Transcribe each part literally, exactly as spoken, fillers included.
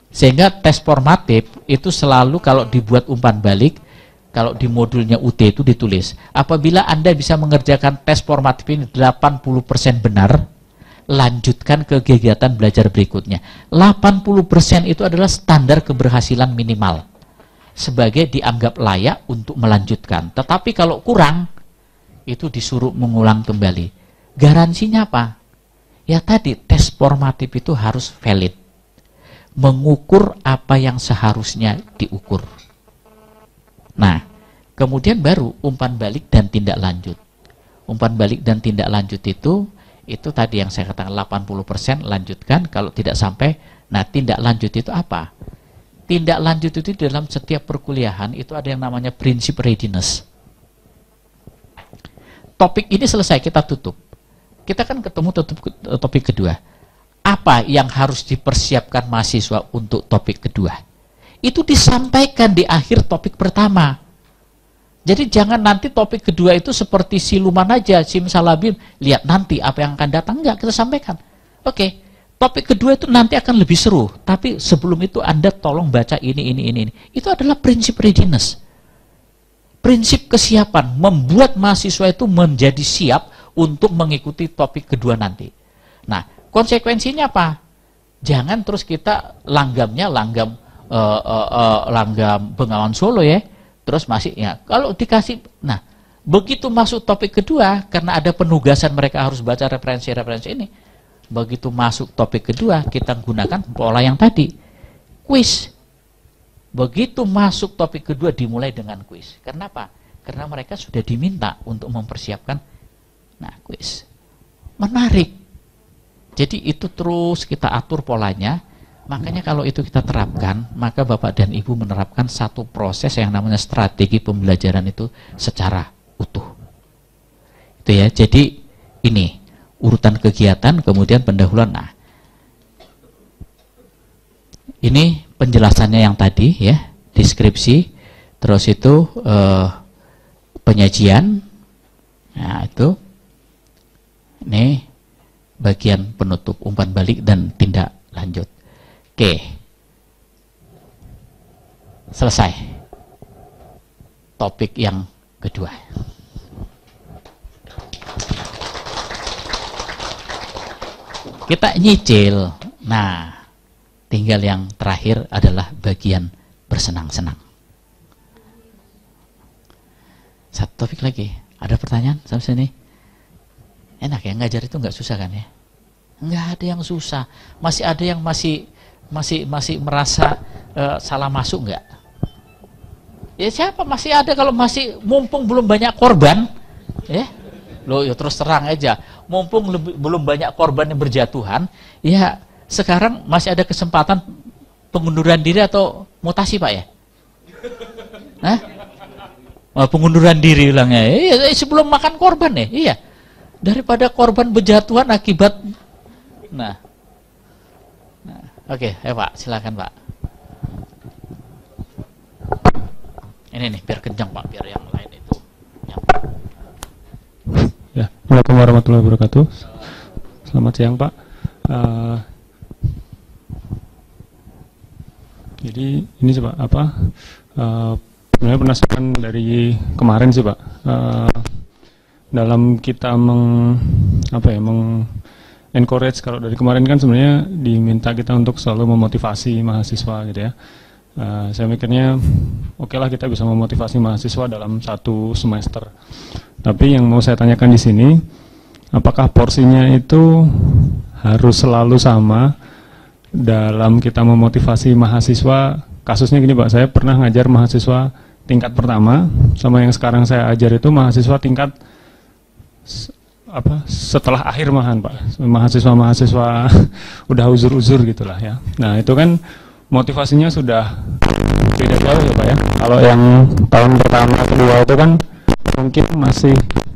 Sehingga tes formatif itu selalu kalau dibuat umpan balik, kalau di modulnya U T itu ditulis, apabila Anda bisa mengerjakan tes formatif ini delapan puluh persen benar, lanjutkan ke kegiatan belajar berikutnya. delapan puluh persen itu adalah standar keberhasilan minimal, sebagai dianggap layak untuk melanjutkan. Tetapi kalau kurang, itu disuruh mengulang kembali. Garansinya apa? Ya tadi, tes formatif itu harus valid, mengukur apa yang seharusnya diukur. Nah, kemudian baru umpan balik dan tindak lanjut. Umpan balik dan tindak lanjut itu, itu tadi yang saya katakan delapan puluh persen lanjutkan, kalau tidak sampai. Nah, tindak lanjut itu apa? Tindak lanjut itu dalam setiap perkuliahan itu ada yang namanya prinsip readiness. Topik ini selesai, kita tutup. Kita kan ketemu tutup topik kedua. Apa yang harus dipersiapkan mahasiswa untuk topik kedua? Itu disampaikan di akhir topik pertama. Jadi jangan nanti topik kedua itu seperti siluman aja, simsalabim, lihat nanti apa yang akan datang. Enggak, kita sampaikan. Oke, topik kedua itu nanti akan lebih seru, tapi sebelum itu Anda tolong baca ini, ini, ini, ini. Itu adalah prinsip readiness. Prinsip kesiapan, membuat mahasiswa itu menjadi siap untuk mengikuti topik kedua nanti. Nah, konsekuensinya apa? Jangan terus kita langgamnya langgam uh, uh, uh, langgam Bengawan Solo ya, terus masih ya. Kalau dikasih, nah begitu masuk topik kedua, karena ada penugasan mereka harus baca referensi-referensi ini. Begitu masuk topik kedua, kita gunakan pola yang tadi, kuis. Begitu masuk topik kedua dimulai dengan kuis. Kenapa? Karena mereka sudah diminta untuk mempersiapkan, nah kuis. Menarik. Jadi itu terus kita atur polanya. Makanya kalau itu kita terapkan, maka Bapak dan Ibu menerapkan satu proses yang namanya strategi pembelajaran itu secara utuh. Itu ya. Jadi ini urutan kegiatan, kemudian pendahuluan. Nah, ini penjelasannya yang tadi ya, deskripsi, terus itu eh, penyajian. Nah, itu ini bagian penutup, umpan balik dan tindak lanjut. Oke, selesai topik yang kedua. Kita nyicil. Nah, tinggal yang terakhir adalah bagian bersenang-senang. Satu topik lagi. Ada pertanyaan sampai sini? Enak ya, ngajar itu nggak susah kan ya? Nggak ada yang susah. Masih ada yang masih masih masih merasa uh, salah masuk nggak? Ya siapa masih ada, kalau masih mumpung belum banyak korban, ya lo ya terus terang aja. Mumpung lebih, belum banyak korban yang berjatuhan, ya sekarang masih ada kesempatan pengunduran diri atau mutasi Pak ya? Hah? Oh, pengunduran diri bilangnya. Iya, sebelum makan korban ya, iya. Daripada korban berjatuhan akibat. Nah, nah oke, okay, ayo Pak, silakan Pak. Ini nih, biar kencang Pak, biar yang lain itu. Ya, Assalamualaikum warahmatullahi wabarakatuh. Selamat siang Pak. Uh, jadi ini sih Pak, apa? Uh, sebenarnya penasaran dari kemarin sih Pak. Uh, dalam kita meng apa ya meng encourage, kalau dari kemarin kan sebenarnya diminta kita untuk selalu memotivasi mahasiswa gitu ya. Uh, saya mikirnya oke okay lah kita bisa memotivasi mahasiswa dalam satu semester. Tapi yang mau saya tanyakan di sini, apakah porsinya itu harus selalu sama dalam kita memotivasi mahasiswa? Kasusnya gini Pak, saya pernah ngajar mahasiswa tingkat pertama, sama yang sekarang saya ajar itu mahasiswa tingkat apa setelah akhir malahan Pak, mahasiswa-mahasiswa udah uzur-uzur gitulah ya. Nah itu kan motivasinya sudah beda jauh ya Pak ya. Kalau yang tahun pertama kedua itu kan mungkin masih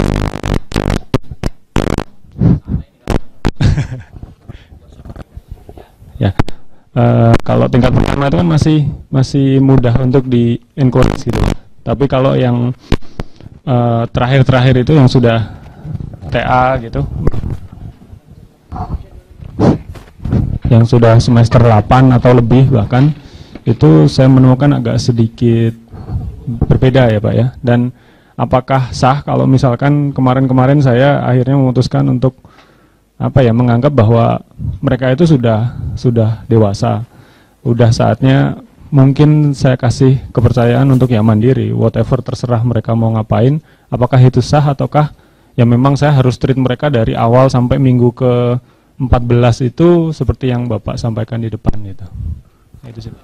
ya uh, kalau tingkat pertama itu kan masih masih mudah untuk di encourage gitu. Tapi kalau yang uh, terakhir-terakhir itu yang sudah T A gitu, yang sudah semester delapan atau lebih bahkan, itu saya menemukan agak sedikit berbeda ya Pak ya. Dan apakah sah kalau misalkan kemarin-kemarin saya akhirnya memutuskan untuk apa ya, menganggap bahwa mereka itu sudah sudah dewasa, udah saatnya mungkin saya kasih kepercayaan untuk yang mandiri, whatever terserah mereka mau ngapain. Apakah itu sah ataukah ya memang saya harus treat mereka dari awal sampai minggu ke empat belas itu seperti yang Bapak sampaikan di depan gitu. Itu sih.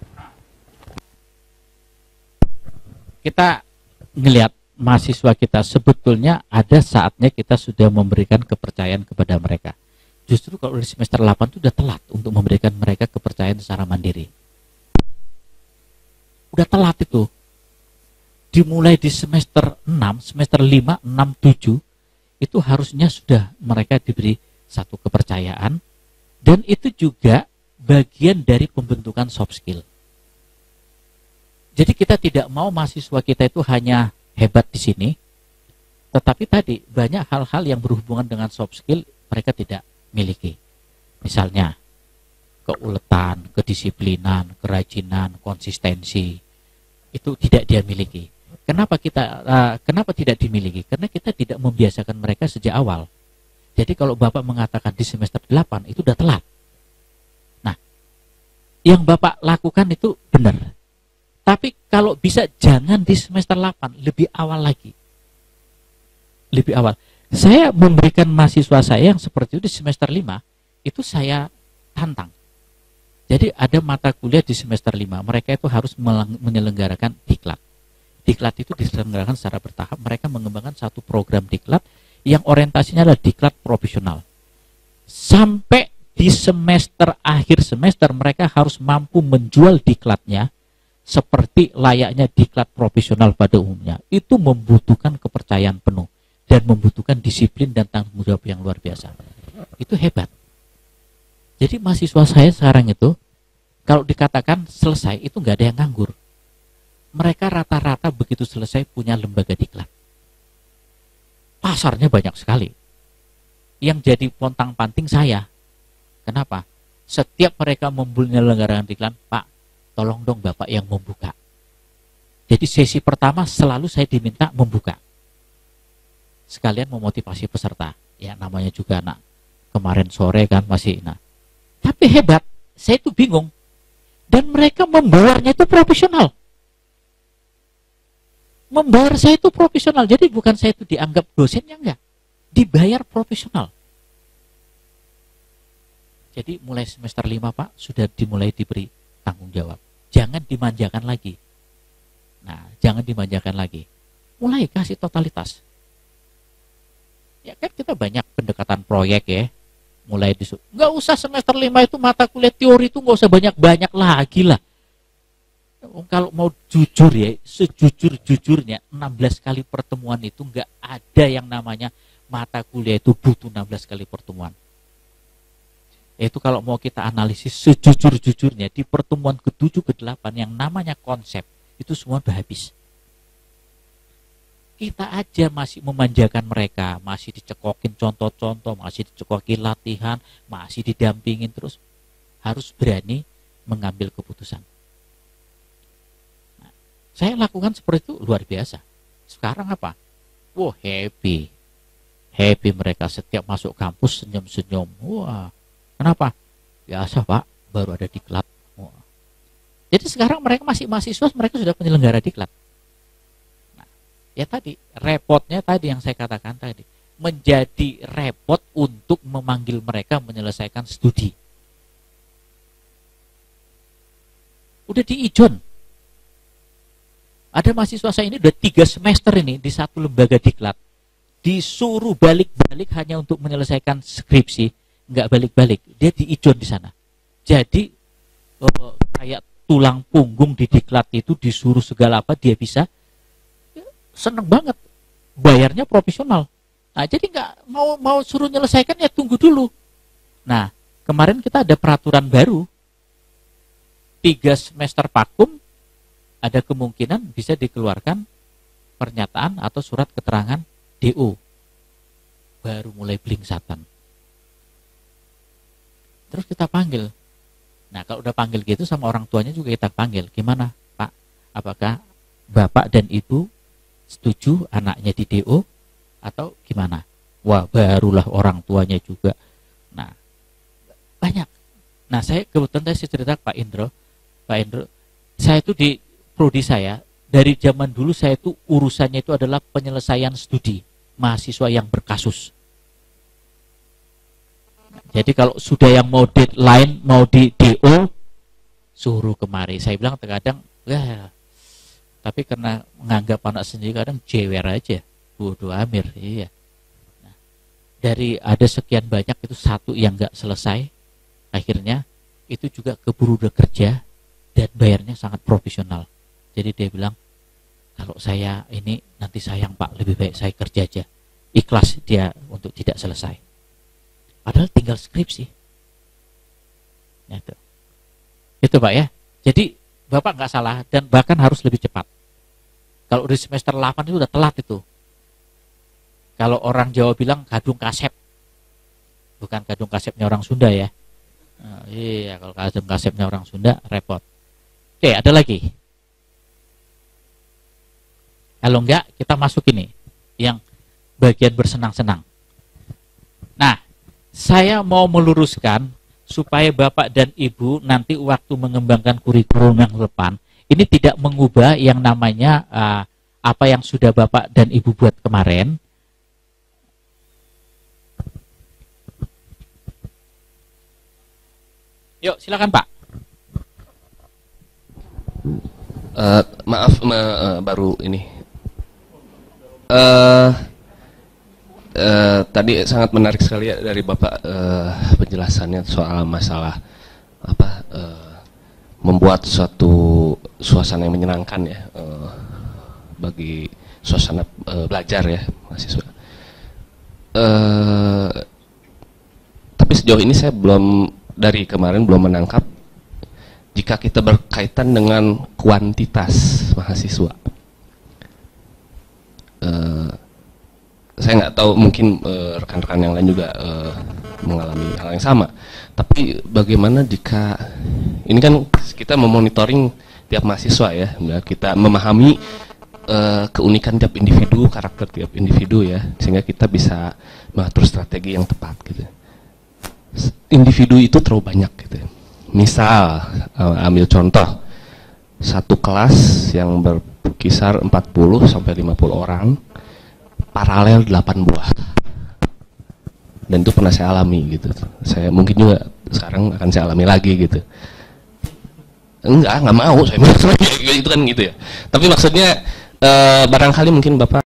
Kita ngelihat mahasiswa kita sebetulnya ada saatnya kita sudah memberikan kepercayaan kepada mereka. Justru kalau di semester delapan itu sudah telat untuk memberikan mereka kepercayaan secara mandiri. Udah telat itu. Dimulai di semester enam, semester lima, enam, tujuh, itu harusnya sudah mereka diberi satu kepercayaan, dan itu juga bagian dari pembentukan soft skill. Jadi kita tidak mau mahasiswa kita itu hanya hebat di sini, tetapi tadi banyak hal-hal yang berhubungan dengan soft skill mereka tidak miliki. Misalnya keuletan, kedisiplinan, kerajinan, konsistensi, itu tidak dia miliki. Kenapa kita uh, kenapa tidak dimiliki? Karena kita tidak membiasakan mereka sejak awal. Jadi kalau Bapak mengatakan di semester delapan itu sudah telat. Nah, yang Bapak lakukan itu benar. Tapi kalau bisa jangan di semester delapan, lebih awal lagi. Lebih awal. Saya memberikan mahasiswa saya yang seperti itu di semester lima, itu saya tantang. Jadi ada mata kuliah di semester lima, mereka itu harus menyelenggarakan diklat. Diklat itu diselenggarakan secara bertahap, mereka mengembangkan satu program diklat yang orientasinya adalah diklat profesional. Sampai di semester akhir semester mereka harus mampu menjual diklatnya seperti layaknya diklat profesional pada umumnya. Itu membutuhkan kepercayaan penuh dan membutuhkan disiplin dan tanggung jawab yang luar biasa. Itu hebat. Jadi mahasiswa saya sekarang itu kalau dikatakan selesai itu nggak ada yang nganggur. Mereka rata-rata begitu selesai punya lembaga diklat. Pasarnya banyak sekali. Yang jadi pontang-panting saya. Kenapa? Setiap mereka menyelenggarakan diklat, Pak, tolong dong Bapak yang membuka. Jadi sesi pertama selalu saya diminta membuka. Sekalian memotivasi peserta. Ya namanya juga anak kemarin sore kan masih. Nah, tapi hebat, saya itu bingung. Dan mereka membayarnya itu profesional. Membayar saya itu profesional. Jadi bukan saya itu dianggap dosennya, enggak. Dibayar profesional. Jadi mulai semester lima Pak sudah dimulai diberi tanggung jawab. Jangan dimanjakan lagi. Nah, jangan dimanjakan lagi. Mulai kasih totalitas. Ya kan kita banyak pendekatan proyek ya. Mulai di nggak usah semester lima itu mata kuliah teori itu nggak usah banyak-banyak lagi lah. Kalau mau jujur ya, sejujur-jujurnya enam belas kali pertemuan itu nggak ada yang namanya mata kuliah itu butuh enam belas kali pertemuan. Itu kalau mau kita analisis sejujur-jujurnya di pertemuan ke tujuh, ke delapan yang namanya konsep itu semua udah habis. Kita aja masih memanjakan mereka, masih dicekokin contoh-contoh, masih dicekokin latihan, masih didampingin terus. Harus berani mengambil keputusan. Nah, saya lakukan seperti itu luar biasa. Sekarang apa? Wah, happy. Happy mereka setiap masuk kampus senyum-senyum. Wah, kenapa? Biasa Pak, baru ada diklat. Wah. Jadi sekarang mereka masih mahasiswa, mereka sudah penyelenggara diklat. Ya tadi, repotnya tadi yang saya katakan tadi. Menjadi repot untuk memanggil mereka menyelesaikan studi. Udah diijon. Ada mahasiswa saya ini udah tiga semester ini di satu lembaga diklat. Disuruh balik-balik hanya untuk menyelesaikan skripsi. Nggak balik-balik, dia diijon di sana. Jadi, oh, kayak tulang punggung di diklat itu disuruh segala apa dia bisa. Seneng banget, bayarnya profesional. Nah, jadi nggak mau mau suruh nyelesaikan ya tunggu dulu. Nah, kemarin kita ada peraturan baru, tiga semester vakum, ada kemungkinan bisa dikeluarkan pernyataan atau surat keterangan D O. Baru mulai blingsatan. terus kita panggil. Nah, kalau udah panggil gitu sama orang tuanya juga kita panggil. Gimana, Pak? Apakah Bapak dan Ibu setuju anaknya di D O atau gimana? Wah, barulah orang tuanya juga. Nah, banyak. Nah, saya kebetulan saya cerita Pak Indro. Pak Indro, saya itu di prodi saya, dari zaman dulu saya itu urusannya itu adalah penyelesaian studi mahasiswa yang berkasus. Jadi kalau sudah yang mau deadline, mau di D O, suruh kemari. Saya bilang terkadang, ya, tapi karena menganggap anak sendiri kadang jewer aja, bodoh amir. Iya. Nah, dari ada sekian banyak itu satu yang nggak selesai, akhirnya itu juga keburu udah kerja dan bayarnya sangat profesional. Jadi dia bilang, kalau saya ini nanti sayang Pak, lebih baik saya kerja aja. Ikhlas dia untuk tidak selesai. Padahal tinggal skripsi. Ya, itu. Itu Pak ya. Jadi Bapak nggak salah dan bahkan harus lebih cepat. Kalau di semester delapan itu udah telat itu. Kalau orang Jawa bilang kadung kasep. Bukan kadung kasepnya orang Sunda ya. Nah, iya, kalau kadung kasepnya orang Sunda repot. Oke, ada lagi. Kalau enggak, kita masuk ini yang bagian bersenang-senang. Nah, saya mau meluruskan supaya Bapak dan Ibu nanti waktu mengembangkan kurikulum yang depan ini tidak mengubah yang namanya uh, apa yang sudah Bapak dan Ibu buat kemarin. Yuk, silakan Pak. Uh, maaf, ma uh, baru ini. Uh, uh, tadi sangat menarik sekali ya dari Bapak uh, penjelasannya soal masalah apa uh, membuat suatu suasana yang menyenangkan ya uh, bagi suasana uh, belajar ya mahasiswa. Uh, tapi sejauh ini saya belum dari kemarin belum menangkap jika kita berkaitan dengan kuantitas mahasiswa. Uh, saya nggak tahu mungkin uh, rekan-rekan yang lain juga uh, mengalami hal yang sama. Tapi bagaimana jika ini kan kita memonitoring tiap mahasiswa ya, kita memahami uh, keunikan tiap individu, karakter tiap individu ya, sehingga kita bisa mengatur strategi yang tepat gitu. Individu itu terlalu banyak gitu. Misal uh, ambil contoh satu kelas yang ber kisar empat puluh sampai lima puluh orang, paralel delapan buah. Dan itu pernah saya alami gitu. Saya mungkin juga sekarang akan saya alami lagi gitu. Enggak, enggak mau saya itu kan gitu ya. Tapi maksudnya eh, barangkali mungkin Bapak